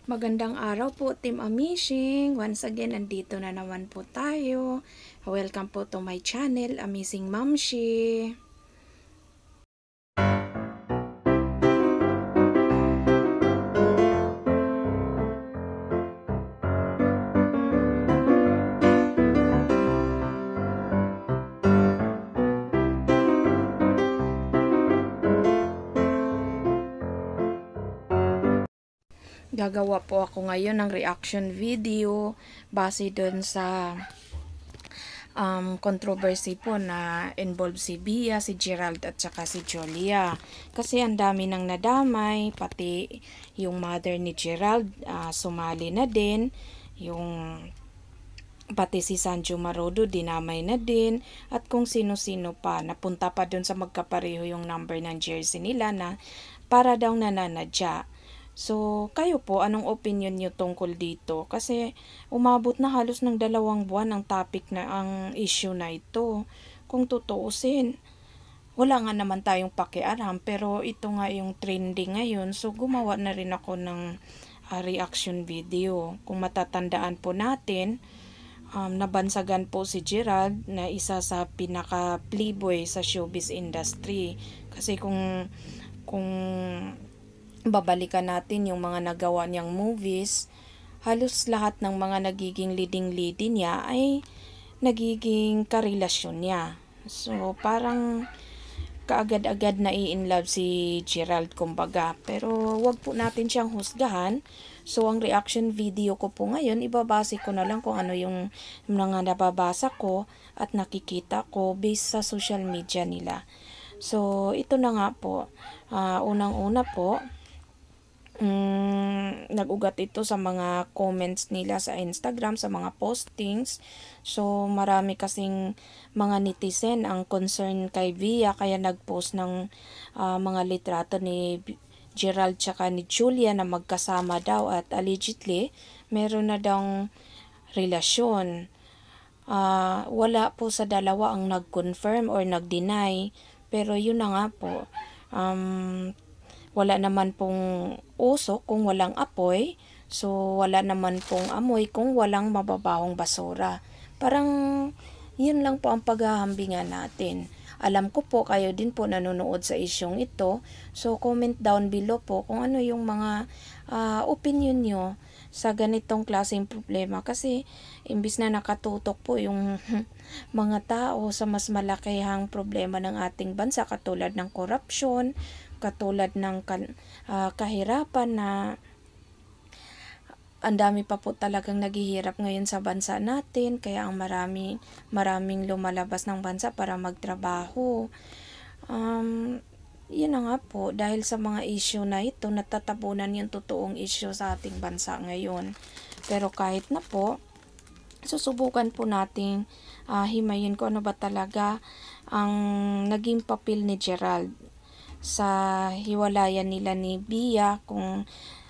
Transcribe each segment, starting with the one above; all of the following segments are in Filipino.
Magandang araw po, Team Amazing. Once again, nandito na naman po tayo. Welcome po to my channel, Amazing Mamshi. Gagawa po ako ngayon ng reaction video base dun sa controversy po na involved si Bia, si Gerald at saka si Julia. Kasi ang dami nang nadamay, pati yung mother ni Gerald sumali na din, yung pati si Sanjo Marodo dinamay na din, at kung sino-sino pa. Napunta pa dun sa magkapareho yung number ng jersey nila na para daw nananadya. So, kayo po, anong opinion nyo tungkol dito? Kasi umabot na halos ng 2 buwan ang topic na ang issue na ito. Kung tutuusin, wala nga naman tayong pakialam, pero ito nga yung trending ngayon. So, gumawa na rin ako ng reaction video. Kung matatandaan po natin, nabansagan po si Gerald na isa sa pinaka-playboy sa showbiz industry. Kasi kung babalikan natin yung mga nagawa niyang movies, halos lahat ng mga nagiging leading-lady niya ay nagiging karelasyon niya. So, parang kaagad-agad na i-inlove si Gerald kumbaga. Pero wag po natin siyang husgahan. So, ang reaction video ko po ngayon, ibabase ko na lang kung ano yung mga nababasa ko at nakikita ko based sa social media nila. So, ito na nga po. Unang-una po, nag-ugat ito sa mga comments nila sa Instagram, sa mga postings. So, marami kasing mga netizen ang concern kay Via, kaya nag-post ng mga litrato ni Gerald tsaka ni Julia na magkasama daw at allegedly meron na daw relasyon. Wala po sa dalawa ang nag-confirm or nag-deny, pero yun na nga po. Wala naman pong usok kung walang apoy. So, wala naman pong amoy kung walang mababahong basura. Parang, yun lang po ang paghahambingan natin. Alam ko po kayo din po nanonood sa isyong ito. So, comment down below po kung ano yung mga opinion nyo sa ganitong klaseng problema. Kasi, imbis na nakatutok po yung mga tao sa mas malakihang problema ng ating bansa, katulad ng korupsyon, katulad ng kahirapan na ang dami pa po talagang naghihirap ngayon sa bansa natin, kaya ang maraming lumalabas ng bansa para magtrabaho. Yun na nga po, dahil sa mga issue na ito, natatabunan yung totoong issue sa ating bansa ngayon. Pero kahit na po, susubukan po nating himayin ko ano ba talaga ang naging papel ni Gerald sa hiwalayan nila ni Bia, kung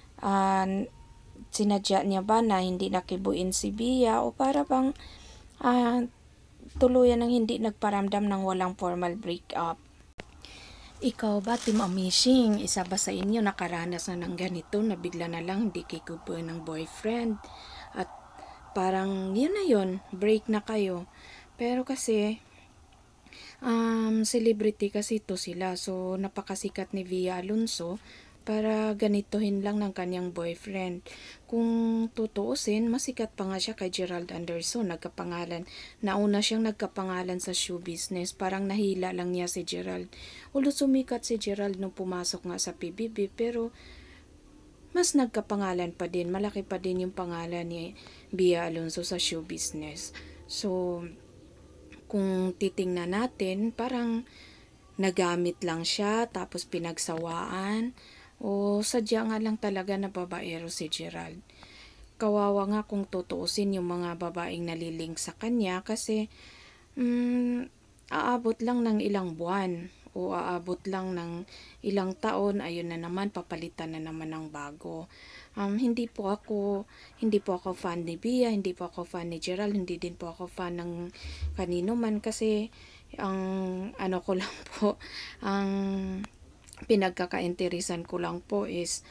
sinadya niya ba na hindi nakibuin si Bia o para bang tuluyan ng hindi nagparamdam ng walang formal breakup. Ikaw ba, Team Amazing? Isa ba sa inyo nakaranas na ng ganito na bigla na lang hindi kikubuin ng boyfriend at parang yun na yun, break na kayo? Pero kasi celebrity kasi ito sila. So, napakasikat ni Via Alonso para ganituhin lang ng kanyang boyfriend. Kung tutuusin, masikat pa nga siya kay Gerald Anderson. Nauna siyang nagkapangalan sa show business. Parang nahila lang niya si Gerald. Although sumikat si Gerald nung pumasok nga sa PBB, pero mas nagkapangalan pa din. Malaki pa din yung pangalan ni Via Alonso sa show business. So, kung titingnan natin, parang nagamit lang siya, tapos pinagsawaan, o sadya nga lang talaga na babaero si Gerald. Kawawa nga kung tutuusin yung mga babaeng nalilink sa kanya, kasi aabot lang ng ilang buwan o aabot lang ng ilang taon, ayun na naman, papalitan na naman ng bago. Hindi po ako fan ni Bia, hindi po ako fan ni Gerald, hindi din po ako fan ng kanino man, kasi ang ano ko lang po, ang pinagkakainteresan ko lang po is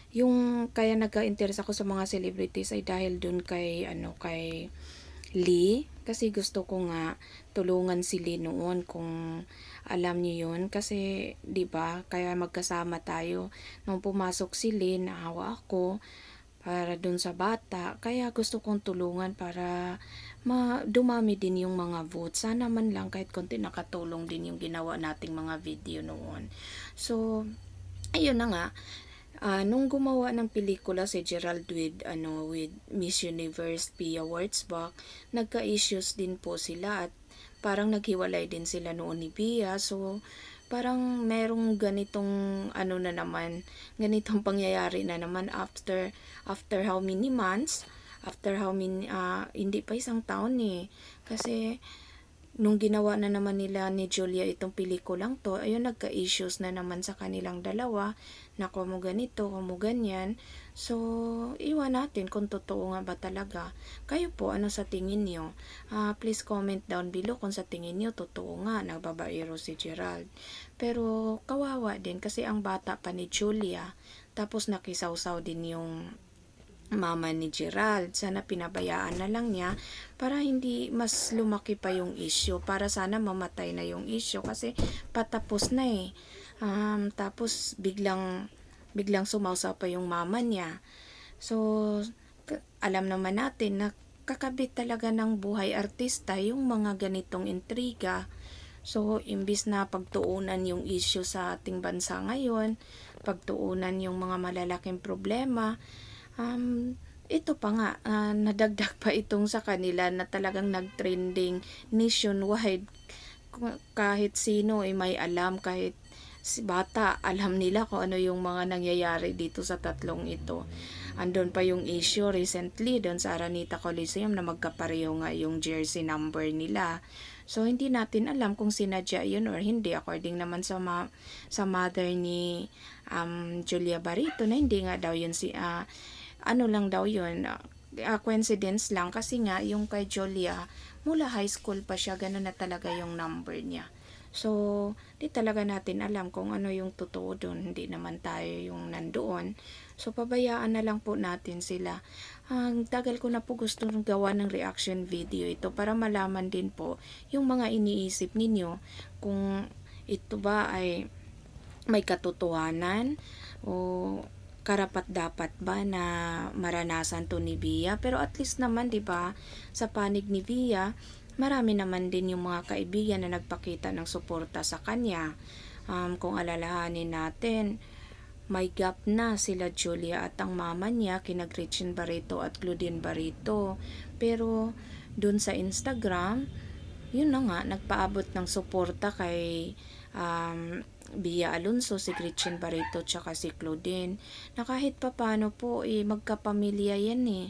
Yung kaya nagka-interest ako sa mga celebrities ay dahil dun kay kay Lee, kasi gusto ko nga tulungan si Lee noon, kung alam niyo yun, kasi 'di ba kaya magkasama tayo nung pumasok si Lee, naawa ako para dun sa bata, kaya gusto kong tulungan para dumami din yung mga votes. Sana man lang kahit konti nakatulong din yung ginawa nating mga video noon. So ayun na nga, nung gumawa ng pelikula si Gerald with Miss Universe Pia Wurtzbach, nagka-issues din po sila at parang naghiwalay din sila noon ni Pia. So, parang merong ganitong na naman, ganitong pangyayari na naman after how many months, after how many, hindi pa isang taon eh. Kasi, nung ginawa na naman nila ni Julia itong pelikulang to, ayun, nagka-issues na naman sa kanilang dalawa, na kumo ganito, kumo ganyan. So, iwan natin kung totoo nga ba talaga. Kayo po, ano sa tingin nyo? Please comment down below kung sa tingin nyo totoo nga nagbabaero si Gerald. Pero kawawa din kasi ang bata pa ni Julia, tapos nakisawsaw din yung mama ni Gerald. Sana pinabayaan na lang niya para hindi mas lumaki pa yung issue, para sana mamatay na yung issue kasi patapos na eh. Tapos biglang sumausaw pa yung mama niya. So alam naman natin na kakabit talaga ng buhay artista yung mga ganitong intriga. So imbis na pagtuunan yung issue sa ating bansa ngayon, pagtuunan yung mga malalaking problema, ito pa nga, nadagdag pa itong sa kanila na talagang nag-trending nationwide. Kahit sino ay may alam, kahit si bata, alam nila kung ano yung mga nangyayari dito sa tatlong ito. Andun pa yung issue recently doon sa Araneta Coliseum na magkapareho nga yung jersey number nila. So, hindi natin alam kung sinadya yun or hindi, according naman sa mother ni Julia Barito, na hindi nga daw yun lang daw yun, coincidence lang, kasi nga yung kay Julia mula high school pa siya, ganun na talaga yung number niya. So, di talaga natin alam kung ano yung totoo doon, hindi naman tayo yung nandoon. So, pabayaan na lang po natin sila. Ang tagal ko na po gusto gawa ng reaction video ito para malaman din po yung mga iniisip ninyo, kung ito ba ay may katotohanan o karapat dapat ba na maranasan to ni Bia. Pero at least naman 'di ba, sa panig ni Bia, marami naman din yung mga kaibigan na nagpakita ng suporta sa kanya. Kung alalahanin natin, may gap na sila Julia at ang mama niya kina Gretchen Barreto at Claudine Barreto. Pero dun sa Instagram, yun na nga, nagpaabot ng suporta kay Bia Alonso, si Gretchen Barreto, tsaka si Claudine, na kahit papano po magkapamilya yan eh.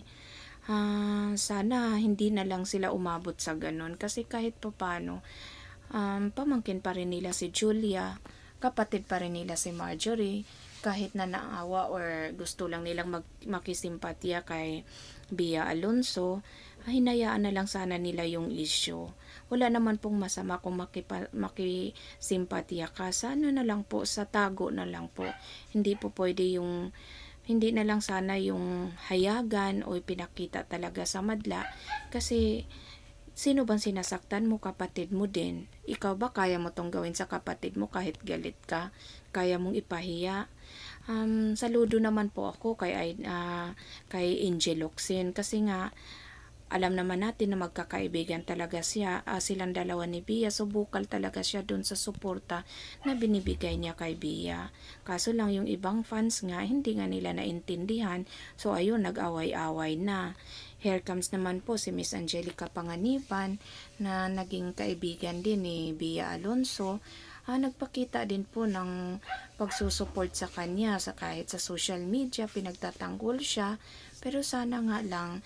Sana hindi na lang sila umabot sa ganun, kasi kahit papano pamangkin pa rin nila si Julia, kapatid pa rin nila si Marjorie, kahit na naawa or gusto lang nilang makisimpatya kay Bia Alonso, hinayaan na lang sana nila yung issue. Wala naman pong masama kung makisimpatya ka. Sana na lang po, sa tago na lang po. Hindi po pwede yung, hindi na lang sana yung hayagan o ipinakita talaga sa madla. Kasi, sino bang sinasaktan mo? Kapatid mo din. Ikaw ba kaya mo tong gawin sa kapatid mo kahit galit ka? Kaya mong ipahiya? Saludo naman po ako kay Angel Locsin, kasi nga alam naman natin na magkakaibigan talaga silang dalawa ni Bia, so bukal talaga siya dun sa suporta na binibigay niya kay Bia. Kaso lang yung ibang fans nga, hindi nga nila naintindihan, so ayun, nag-away-away na. Here comes naman po si Miss Angelica Panganiban na naging kaibigan din ni Bia Alonso. Nagpakita din po ng pagsusupport sa kanya, kahit sa social media, pinagtatanggol siya. Pero sana nga lang,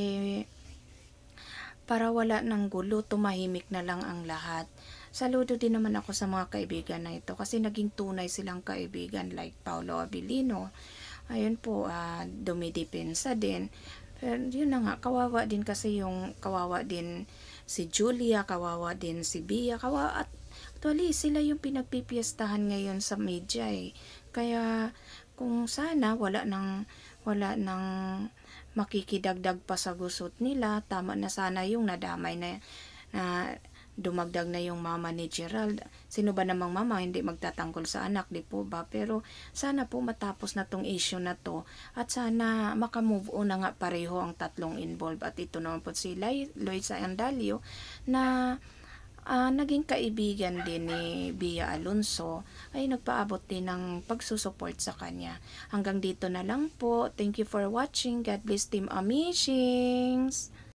para wala ng gulo, tumahimik na lang ang lahat. Saludo din naman ako sa mga kaibigan na ito, kasi naging tunay silang kaibigan, like Paolo Abilino. Ayun po, dumidepensa din. Pero yun na nga, kawawa din kasi kawawa din si Julia, kawawa din si Bia, actually, sila yung pinagpipiestahan ngayon sa media eh. Kaya, kung sana wala nang makikidagdag pa sa gusot nila. Tama na sana yung nadamay na dumagdag na yung mama ni Gerald. Sino ba namang mama hindi magtatanggol sa anak, di po ba? Pero sana po matapos na tong issue na to at sana makamove on na nga pareho ang tatlong involved. At ito naman po si Loisa Andalio na naging kaibigan din ni Bia Alonso ay nagpaabot din ng pagsusuport sa kanya. Hanggang dito na lang po. Thank you for watching. God bless Team Amazings!